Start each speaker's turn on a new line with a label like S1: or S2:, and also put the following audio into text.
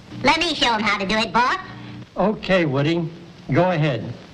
S1: Let me show him how to do it, boss.
S2: Okay, Woody. Go ahead.